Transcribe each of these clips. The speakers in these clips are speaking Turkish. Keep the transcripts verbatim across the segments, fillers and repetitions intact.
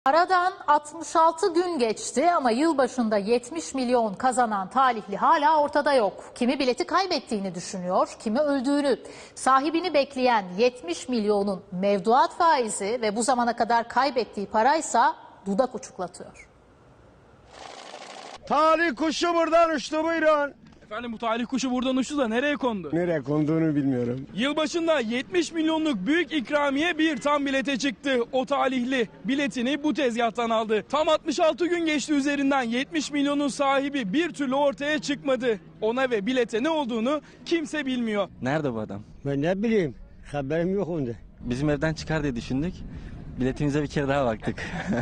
Aradan altmış altı gün geçti ama yılbaşında yetmiş milyon kazanan talihli hala ortada yok. Kimi bileti kaybettiğini düşünüyor, kimi öldüğünü. Sahibini bekleyen yetmiş milyonun mevduat faizi ve bu zamana kadar kaybettiği paraysa dudak uçuklatıyor. Talih kuşu buradan uçtu, buyurun. Efendim, bu talih kuşu buradan uçtu da nereye kondu? Nereye konduğunu bilmiyorum. Yılbaşında yetmiş milyonluk büyük ikramiye bir tam bilete çıktı. O talihli biletini bu tezgahtan aldı. Tam altmış altı gün geçti üzerinden, yetmiş milyonun sahibi bir türlü ortaya çıkmadı. Ona ve bilete ne olduğunu kimse bilmiyor. Nerede bu adam? Ben ne bileyim, haberim yok onda. Bizim evden çıkar diye düşündük. Biletimize bir kere daha baktık.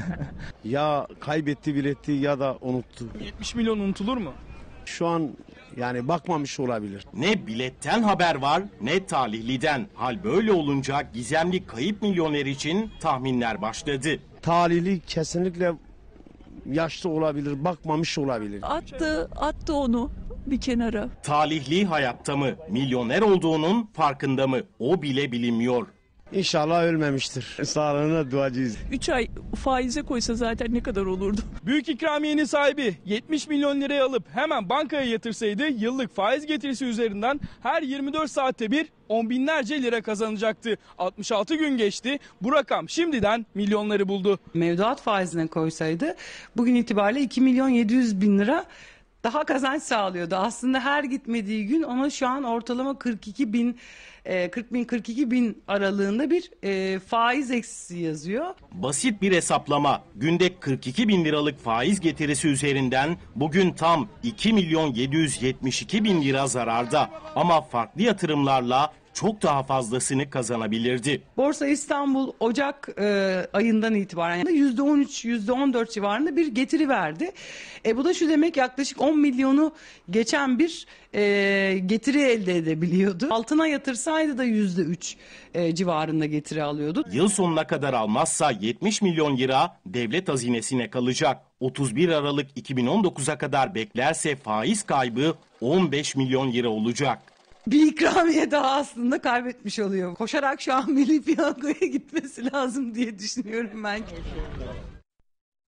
Ya kaybetti bileti ya da unuttu. yetmiş milyon unutulur mu? Şu an yani bakmamış olabilir. Ne biletten haber var ne talihliden. Hal böyle olunca gizemli kayıp milyoner için tahminler başladı. Talihli kesinlikle yaşlı olabilir, bakmamış olabilir. Attı, attı onu bir kenara. Talihli hayatta mı? Milyoner olduğunun farkında mı? O bile bilinmiyor. İnşallah ölmemiştir. Sağlığına duacıyız. Üç ay faize koysa zaten ne kadar olurdu? Büyük ikramiyenin sahibi yetmiş milyon liraya alıp hemen bankaya yatırsaydı yıllık faiz getirisi üzerinden her yirmi dört saatte bir on binlerce lira kazanacaktı. altmış altı gün geçti, bu rakam şimdiden milyonları buldu. Mevduat faizine koysaydı bugün itibariyle iki milyon yedi yüz bin lira daha kazanç sağlıyordu. Aslında her gitmediği gün ona şu an ortalama kırk iki bin kırk bin kırk iki bin aralığında bir e, faiz eksisi yazıyor. Basit bir hesaplama. Günde kırk iki bin liralık faiz getirisi üzerinden bugün tam iki milyon yedi yüz yetmiş iki bin lira zararda. Ama farklı yatırımlarla çok daha fazlasını kazanabilirdi. Borsa İstanbul Ocak e, ayından itibaren yüzde on üç yüzde on dört civarında bir getiri verdi. E, bu da şu demek, yaklaşık on milyonu geçen bir e, getiri elde edebiliyordu. Altına yatırsaydı da yüzde üç e, civarında getiri alıyordu. Yıl sonuna kadar almazsa yetmiş milyon lira devlet hazinesine kalacak. otuz bir Aralık iki bin on dokuza kadar beklerse faiz kaybı on beş milyon lira olacak. Bir ikramiye daha aslında kaybetmiş oluyor. Koşarak şu an Milli Piyango'ya gitmesi lazım diye düşünüyorum ben.